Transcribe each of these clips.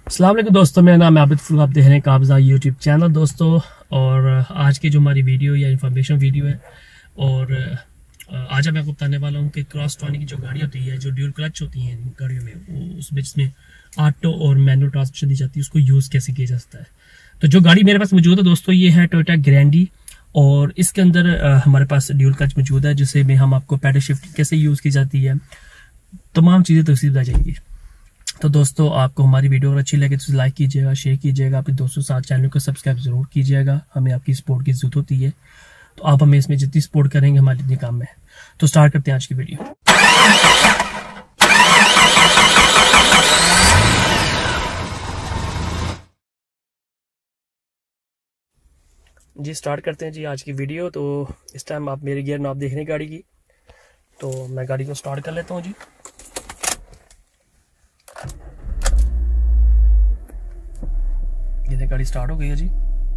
अस्सलाम वालेकुम दोस्तों, मेरा नाम है आबिद फुल। आप देख रहे हैं काबजा यूट्यूब चैनल दोस्तों। और आज की जो हमारी वीडियो या इन्फॉर्मेशन वीडियो है, और आज मैं आपको बताने वाला हूँ कि क्रॉस ट्रॉनिक की जो गाड़ी होती है, जो ड्यूल क्लच होती हैं गाड़ियों में, वो उसमें जिसमें ऑटो और मैनुअल ट्रांसमिशन दी जाती है, उसको यूज़ कैसे किया जा सकता है। तो जो गाड़ी मेरे पास मौजूद है दोस्तों, ये है टोयोटा ग्रैंडी, और इसके अंदर हमारे पास ड्यूल क्लच मौजूद है, जिससे में हम आपको पैडल शिफ्टिंग कैसे यूज़ की जाती है, तमाम चीज़ें तफसील बताई जाएंगी। तो दोस्तों, आपको हमारी वीडियो अगर अच्छी लगे तो लाइक कीजिएगा, शेयर कीजिएगा, अपने दोस्तों के साथ चैनल को सब्सक्राइब जरूर कीजिएगा। हमें आपकी सपोर्ट की जरूरत होती है, तो आप हमें इसमें जितनी सपोर्ट करेंगे हमारे जितने काम में है। तो स्टार्ट करते हैं आज की वीडियो। जी स्टार्ट करते हैं जी आज की वीडियो। तो इस टाइम आप मेरे गियर नॉब देख रहे हैं गाड़ी की, तो मैं गाड़ी को स्टार्ट कर लेता हूँ जी। ये गाड़ी स्टार्ट हो गई है जी।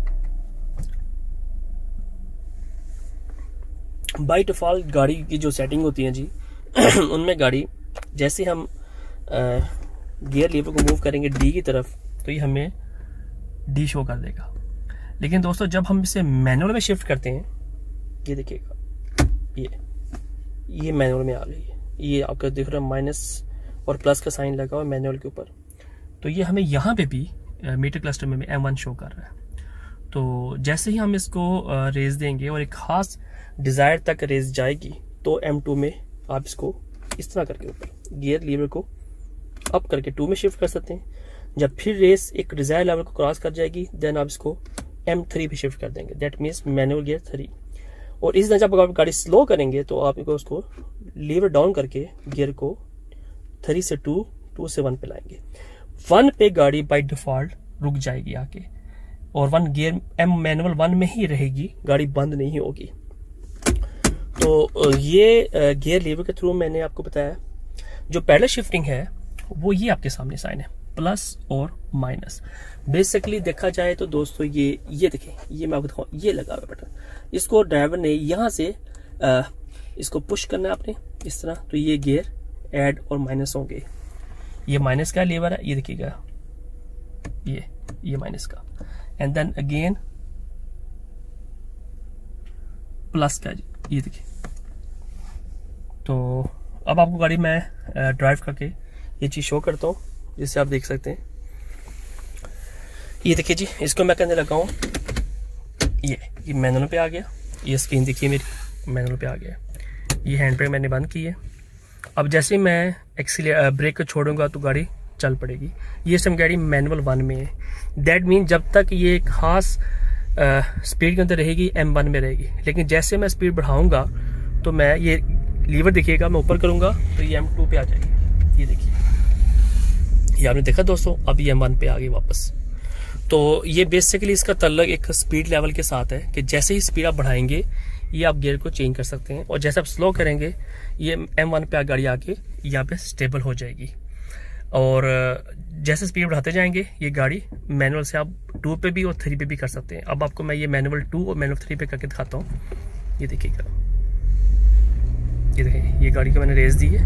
बाय डिफॉल्ट गाड़ी की जो सेटिंग होती है जी उनमें गाड़ी जैसे हम गियर लीवर को मूव करेंगे डी की तरफ, तो ये हमें डी शो कर देगा। लेकिन दोस्तों, जब हम इसे मैनुअल में शिफ्ट करते हैं, ये देखिएगा, ये मैनुअल में आ गई है। ये आपका दिख रहा है माइनस और प्लस का साइन लगा हुआ है मैनुअल के ऊपर, तो ये हमें यहाँ पे भी मीटर क्लस्टर में M1 शो कर रहा है। तो जैसे ही हम इसको रेज देंगे और एक खास डिजायर तक रेज जाएगी, तो M2 में आप इसको इस तरह करके ऊपर गियर लीवर को अप करके 2 में शिफ्ट कर सकते हैं। जब फिर रेस एक डिजायर लेवल को क्रॉस कर जाएगी, देन आप इसको M3 पे शिफ्ट कर देंगे, दैट मीन्स मैनुअल गियर 3। और इस तरह जब आप गाड़ी स्लो करेंगे, तो आप उसको लीवर डाउन करके गियर को 3 से 2, 2 से 1 पे लाएंगे। 1 पे गाड़ी बाय डिफॉल्ट रुक जाएगी आके, और 1 गियर मैनुअल 1 में ही रहेगी, गाड़ी बंद नहीं होगी। तो ये गियर लीवर के थ्रू मैंने आपको बताया। जो पैडल शिफ्टिंग है वो ये आपके सामने साइन है, प्लस और माइनस। बेसिकली देखा जाए तो दोस्तों, ये देखिए, ये मैं आपको दिखाऊं, ये लगा हुआ बटन, इसको ड्राइवर ने यहाँ से इसको पुश करना है आपने इस तरह, तो ये गियर ऐड और माइनस होंगे। ये माइनस का लीवर है, ये देखिएगा, ये माइनस का, एंड देन अगेन प्लस का, ये देखिए। तो अब आपको गाड़ी में ड्राइव करके ये चीज शो करता हूँ, जिससे आप देख सकते हैं। ये देखिए जी, इसको मैं करने लगा हूँ, ये मैनुअल पे आ गया। ये स्क्रीन देखिए मेरी मैनुअल पे आ गया। ये हैंड ब्रेक मैंने बंद की है। अब जैसे ही मैं ब्रेक को छोड़ूंगा तो गाड़ी चल पड़ेगी। ये सब गाड़ी मैनुअल 1 में है, दैट मीन जब तक ये खास स्पीड के अंदर रहेगी M1 में रहेगी। लेकिन जैसे मैं स्पीड बढ़ाऊंगा, तो मैं ये लीवर देखिएगा, मैं ऊपर करूंगा तो ये M2 पे आ जाएगी। ये देखिए, ये आपने देखा दोस्तों, अब ये M1 पे आ गई वापस। तो ये बेसिकली इसका तल्लक एक स्पीड लेवल के साथ है कि जैसे ही स्पीड आप बढ़ाएंगे, ये आप गियर को चेंज कर सकते हैं, और जैसे आप स्लो करेंगे, ये M1 पे गाड़ी आके यहाँ पे स्टेबल हो जाएगी। और जैसे स्पीड बढ़ाते जाएंगे, ये गाड़ी मैनुअल से आप 2 पे भी और 3 पे भी कर सकते हैं। अब आपको मैं ये मैनुअल 2 और मैनुअल 3 पे करके दिखाता हूँ। ये देखिएगा, ये देखिए, ये गाड़ी को मैंने रेस दी है,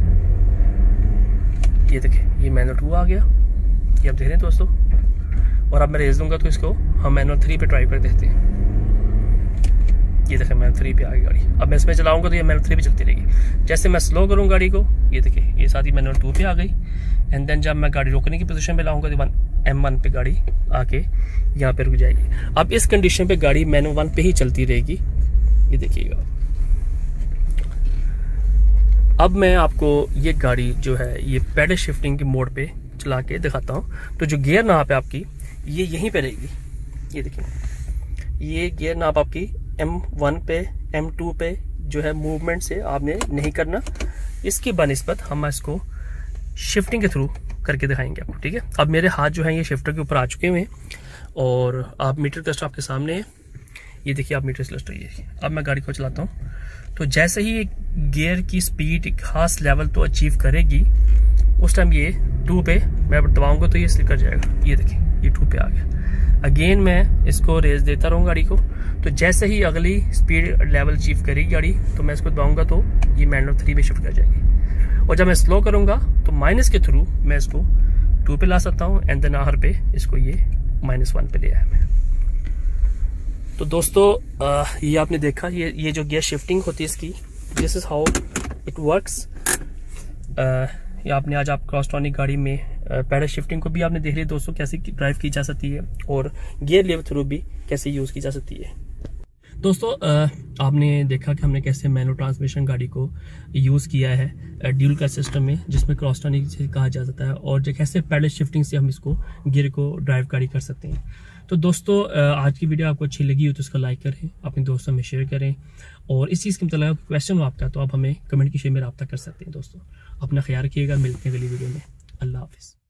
ये देखिए, ये मैनुअल 2 आ गया, ये आप देख रहे हैं दोस्तों। और अब मैं रेस दूंगा तो इसको हम मैनुअल 3 पे ट्राई कर देखते हैं। ये देखिए, मैनुअल 3 पे आ गई गाड़ी। अब मैं इसमें चलाऊंगा तो ये मैनुअल 3 पे चलती रहेगी। जैसे मैं स्लो करूँ गाड़ी को, ये देखिए, ये साथ ही मैनुअल 2 पे आ गई। एंड देन जब मैं गाड़ी रोकने की पोजीशन पे लाऊंगा, तो M1 पे गाड़ी आके यहाँ पे रुक जाएगी। अब इस कंडीशन पे गाड़ी मैनुअल 1 पे ही चलती रहेगी। ये देखिएगा। अब मैं आपको ये गाड़ी जो है, ये पैडल शिफ्टिंग के मोड पे चला के दिखाता हूँ। तो जो गियर नाप है आपकी, ये यहीं पे रहेगी। ये देखिए, ये गियर नाप आपकी M1 पे, M2 पे जो है मूवमेंट से आपने नहीं करना। इसकी बनिस्बत हम इसको शिफ्टिंग के थ्रू करके दिखाएंगे आपको, ठीक है। अब मेरे हाथ जो है ये शिफ्टर के ऊपर आ चुके हुए हैं, और आप मीटर क्लस्टर आपके सामने है। ये देखिए, आप मीटर क्लस्टर, ये अब मैं गाड़ी को चलाता हूँ। तो जैसे ही गियर की स्पीड एक खास लेवल तो अचीव करेगी, उस टाइम ये 2 पे मैं दबाऊंगा तो ये स्लिप कर जाएगा। ये देखिए, ये 2 पे आ गया। अगेन मैं इसको रेस देता रहूँ गाड़ी को। तो जैसे ही अगली स्पीड लेवल अचीव करेगी गाड़ी, तो मैं इसको दबाऊंगा तो ये मैनुअल 3 पे शिफ्ट कर जाएगी। और जब मैं स्लो करूंगा, तो माइनस के थ्रू मैं इसको 2 पे ला सकता हूँ एंड देन आहर पे इसको ये -1 पे ले आया मैं। तो दोस्तों ये आपने देखा, ये जो गियर शिफ्टिंग होती है इसकी, this is how it works. ये आपने आज आप क्रॉसट्रॉनिक गाड़ी में पैडल शिफ्टिंग को भी आपने देख लिया दोस्तों, कैसे ड्राइव की जा सकती है और गियर लेवल थ्रू भी कैसे यूज़ की जा सकती है। दोस्तों आपने देखा कि हमने कैसे मैनुअल ट्रांसमिशन गाड़ी को यूज़ किया है ड्यूल का सिस्टम में, जिसमें क्रॉसट्रॉनिक से कहा जा सकता है, और जो कैसे पैडल शिफ्टिंग से हम इसको गियर को ड्राइव गाड़ी कर सकते हैं। तो दोस्तों आज की वीडियो आपको अच्छी लगी हो तो इसको लाइक करें, अपने दोस्तों में शेयर करें, और इस चीज़ के मतलब क्वेश्चन हो आपका तो आप हमें कमेंट की शेयर में रब्ता कर सकते हैं। दोस्तों अपना ख्याल रखिएगा, मिलते हैं अगली वीडियो में। अल्लाह हाफिज़।